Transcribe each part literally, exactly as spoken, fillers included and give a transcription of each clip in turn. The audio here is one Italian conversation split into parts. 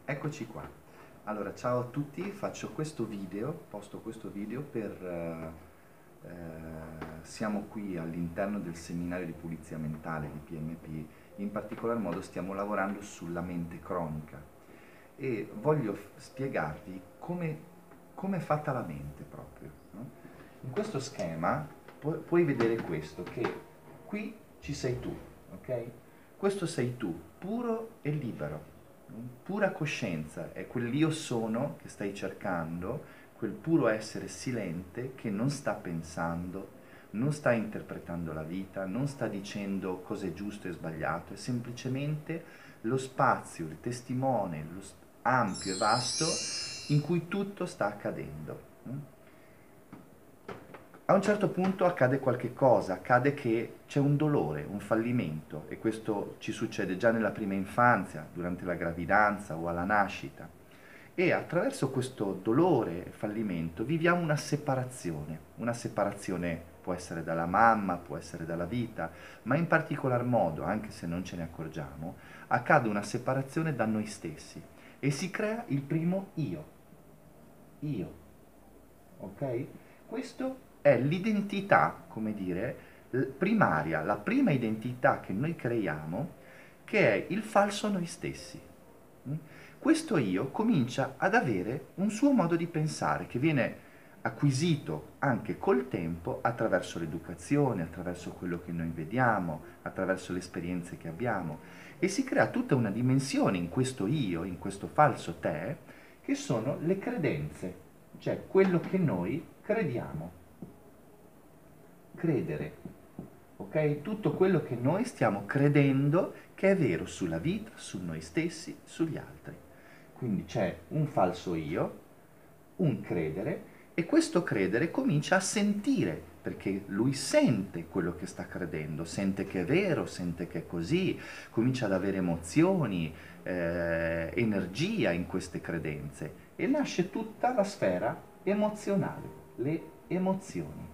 Eccoci qua. Allora, ciao a tutti, faccio questo video, posto questo video per... eh, eh, siamo qui all'interno del seminario di pulizia mentale di P M P, in particolar modo stiamo lavorando sulla mente cronica e voglio f- spiegarvi come, come è fatta la mente proprio, no? In questo schema pu- puoi vedere questo, che qui ci sei tu, ok? Questo sei tu, puro e libero. Pura coscienza è quell'io sono che stai cercando, quel puro essere silente che non sta pensando, non sta interpretando la vita, non sta dicendo cosa è giusto e sbagliato, è semplicemente lo spazio, il testimone, lo sp- ampio e vasto in cui tutto sta accadendo. A un certo punto accade qualche cosa, accade che c'è un dolore, un fallimento, e questo ci succede già nella prima infanzia, durante la gravidanza o alla nascita. E attraverso questo dolore e fallimento viviamo una separazione. Una separazione può essere dalla mamma, può essere dalla vita, ma in particolar modo, anche se non ce ne accorgiamo, accade una separazione da noi stessi e si crea il primo io. Io, ok? Questo è l'identità, come dire, l- primaria, la prima identità che noi creiamo, che è il falso noi stessi. Mm? Questo io comincia ad avere un suo modo di pensare che viene acquisito anche col tempo attraverso l'educazione, attraverso quello che noi vediamo, attraverso le esperienze che abbiamo e si crea tutta una dimensione in questo io, in questo falso te, che sono le credenze, cioè quello che noi crediamo. Credere, ok? Tutto quello che noi stiamo credendo che è vero sulla vita, su noi stessi, sugli altri. Quindi c'è un falso io, un credere, e questo credere comincia a sentire, perché lui sente quello che sta credendo, sente che è vero, sente che è così, comincia ad avere emozioni, eh, energia in queste credenze e nasce tutta la sfera emozionale, le emozioni.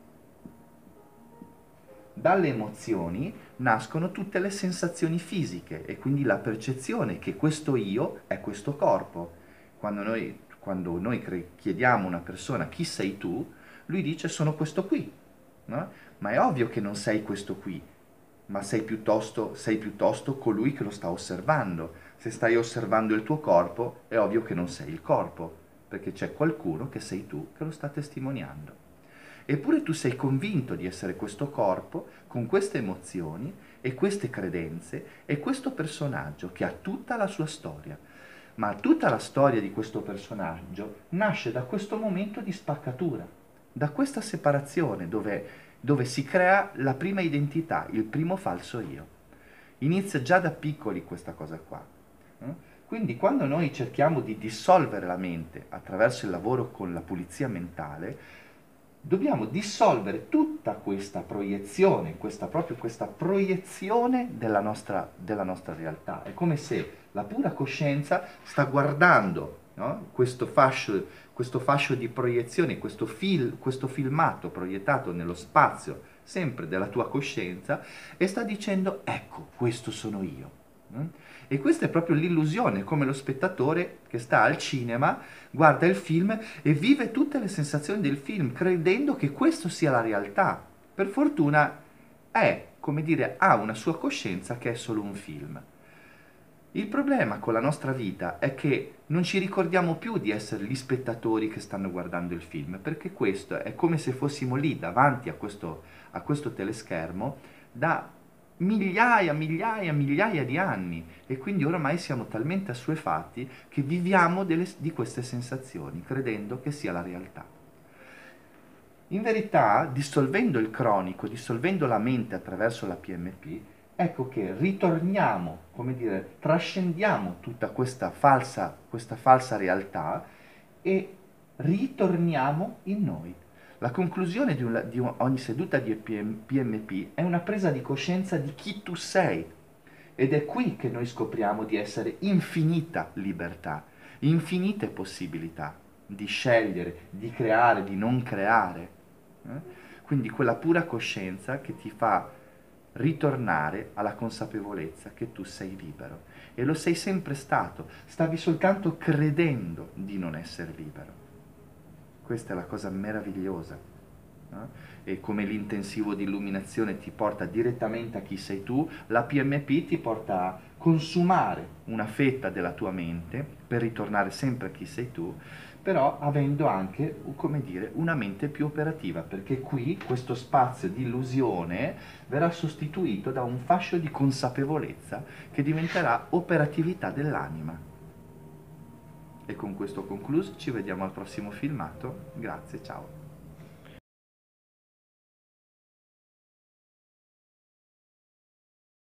Dalle emozioni nascono tutte le sensazioni fisiche e quindi la percezione che questo io è questo corpo. Quando noi, quando noi cre- chiediamo a una persona chi sei tu, lui dice sono questo qui, no? Ma è ovvio che non sei questo qui, ma sei piuttosto, sei piuttosto colui che lo sta osservando. Se stai osservando il tuo corpo, è ovvio che non sei il corpo, perché c'è qualcuno che sei tu che lo sta testimoniando. Eppure tu sei convinto di essere questo corpo con queste emozioni e queste credenze e questo personaggio che ha tutta la sua storia. Ma tutta la storia di questo personaggio nasce da questo momento di spaccatura, da questa separazione dove, dove si crea la prima identità, il primo falso io. Inizia già da piccoli questa cosa qua. eh? Quindi quando noi cerchiamo di dissolvere la mente attraverso il lavoro con la pulizia mentale, dobbiamo dissolvere tutta questa proiezione, questa, proprio questa proiezione della nostra, della nostra realtà. È come se la pura coscienza sta guardando, no? questo, fascio, questo fascio di proiezione, questo, fil, questo filmato proiettato nello spazio, sempre della tua coscienza, e sta dicendo, ecco, questo sono io. Mm? E questa è proprio l'illusione, come lo spettatore che sta al cinema, guarda il film e vive tutte le sensazioni del film, credendo che questo sia la realtà. Per fortuna è, come dire, ha una sua coscienza che è solo un film. Il problema con la nostra vita è che non ci ricordiamo più di essere gli spettatori che stanno guardando il film, perché questo è come se fossimo lì davanti a questo, a questo teleschermo da migliaia, migliaia, migliaia di anni e quindi oramai siamo talmente assuefatti che viviamo delle, di queste sensazioni, credendo che sia la realtà. In verità, dissolvendo il cronico, dissolvendo la mente attraverso la P M P, ecco che ritorniamo, come dire, trascendiamo tutta questa falsa, questa falsa realtà e ritorniamo in noi. La conclusione di, un- di un- ogni seduta di P M P è una presa di coscienza di chi tu sei. Ed è qui che noi scopriamo di essere infinita libertà, infinite possibilità di scegliere, di creare, di non creare. eh? Quindi quella pura coscienza che ti fa ritornare alla consapevolezza che tu sei libero e lo sei sempre stato, stavi soltanto credendo di non essere libero. Questa è la cosa meravigliosa, no? E come l'intensivo di illuminazione ti porta direttamente a chi sei tu, la P M P ti porta a consumare una fetta della tua mente per ritornare sempre a chi sei tu, però avendo anche, come dire, una mente più operativa, perché qui questo spazio di illusione verrà sostituito da un fascio di consapevolezza che diventerà operatività dell'anima. E con questo concluso, ci vediamo al prossimo filmato. Grazie, ciao.